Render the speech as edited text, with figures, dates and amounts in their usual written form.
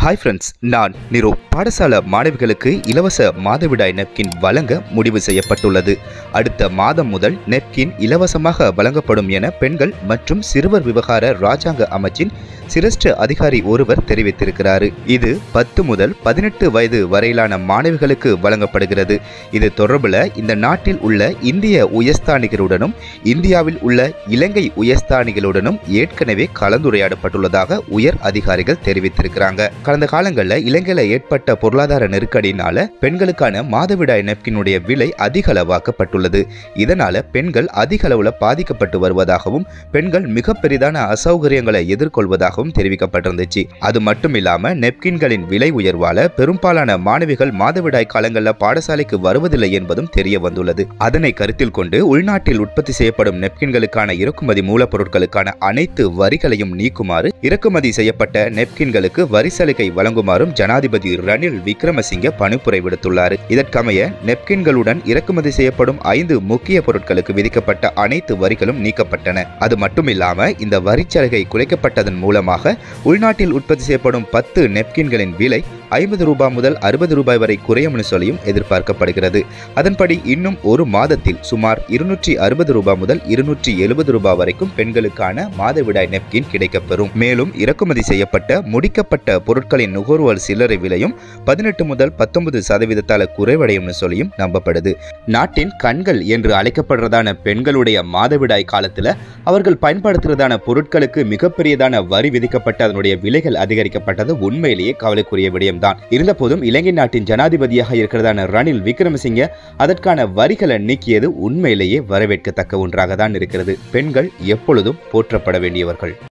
Hi friends, நான் நிரோ. பாடசாலை மாணவிகளுக்கு இலவச மாதவிடாய் நெப்கின் வழங்க முடிவு செய்யப்பட்டுள்ளது. அடுத்த மாதம் முதல் நெப்கின் இலவசமாக வழங்கப்படும் என பெண்கள் மற்றும் சிறுவர் விவகார இராஜாங்க அமைச்சின் சிரேஷ்ட அதிகாரி ஒருவர் தெரிவித்திருக்கிறார். இது 10 முதல் 18 வயது வரையிலான மாணவிகளுக்கு வழங்கப்படுகிறது. இது தொடர்பில் இந்த நாட்டில் உள்ள இந்திய உயர்ஸ்தானிகருடனும் இந்தியாவில் உள்ள இலங்கை உயர்ஸ்தானிகளுடனும் ஏற்கனவே கலந்துரையாடப்பட்டுள்ளதாக உயர் அதிகாரிகள் தெரிவித்திருக்கிறாங்க. கடந்த காலங்களில் இலங்கையில் ஏற்பட்ட பொருளாதார நெருக்கடியினால பெண்களுக்கான மாதவிடாய் நெப்கினுடைய விலை அதிக அளவாக்கப்பட்டுள்ளது. இதனால பெண்கள் அதிக அளவுல பாதிக்கப்பட்டு வருவதாகவும் பெண்கள் மிக பெரிதான அசௌகரியங்களை எதிர்கொள்வதாகவும் தெரிவிக்கப்பட்டிருந்துச்சு. அது மட்டும் இல்லாம நெப்கின்களின் விலை உயர்வால பெரும்பாலான மாணவிகள் மாதவிடாய் காலங்களில் பாடசாலைக்கு வருவதில்லை என்பதும் தெரிய வந்துள்ளது. அதனை கருத்தில் கொண்டு உள்நாட்டில் உற்பத்தி செய்யப்படும் நெப்கின்களுக்கான இறக்குமதி மூலப்பொருட்களுக்கான அனைத்து வரிகளையும் நீக்குமாறு, இறக்குமதி செய்யப்பட்ட நெப்கின்களுக்கு வரி சலுகை வழங்குமாறும் ஜனாதிபதி ரணில் விக்ரமசிங்க பணிப்புரை விடுத்துள்ளார். இதற்கமைய நெப்கின்களுடன் இறக்குமதி செய்யப்படும் 5 முக்கிய பொருட்களுக்கு விதிக்கப்பட்ட அனைத்து வரிகளும் நீக்கப்பட்டன. அது மட்டுமில்லாம இந்த வரிச்சலுகை குறைக்கப்பட்டதன் மூலமாக உள்நாட்டில் உற்பத்தி செய்யப்படும் 10 நெப்கின்களின் விலை 50 ரூபாய் முதல் 60 ரூபாய் வரை குறையும் சொல்லியும் எதிர்பார்க்கப்படுகிறது. அதன்படி இன்னும் ஒரு மாதத்தில் சுமார் 260 ரூபாய் முதல் 270 ரூபாய் வரைக்கும் பெண்களுக்கான மாதவிடாய் நெப்கின் கிடைக்கப்பெறும். மேலும் இறக்குமதி செய்யப்பட்ட முடிக்கப்பட்ட பொருட்களின் நுகர்வோர் சில்லறை விலையும் 18 முதல் 19% குறைவடையும் சொல்லியும் நம்பப்படுது. நாட்டின் கண்கள் என்று அழைக்கப்படுறதான பெண்களுடைய மாதவிடாய் காலத்துல அவர்கள் பயன்படுத்துறதான பொருட்களுக்கு மிகப்பெரியதான வரி விதிக்கப்பட்ட அதனுடைய விலைகள் அதிகரிக்கப்பட்டது உண்மையிலேயே கவலைக்குரிய விடயம் தான். இருந்தபோதும் இலங்கை நாட்டின் ஜனாதிபதியாக இருக்கிறதான ரணில் விக்ரமசிங்க அதற்கான வரிகளை நீக்கியது உண்மையிலேயே வரவேற்கத்தக்க ஒன்றாக தான் இருக்கிறது. பெண்கள் எப்பொழுதும் போற்றப்பட வேண்டியவர்கள்.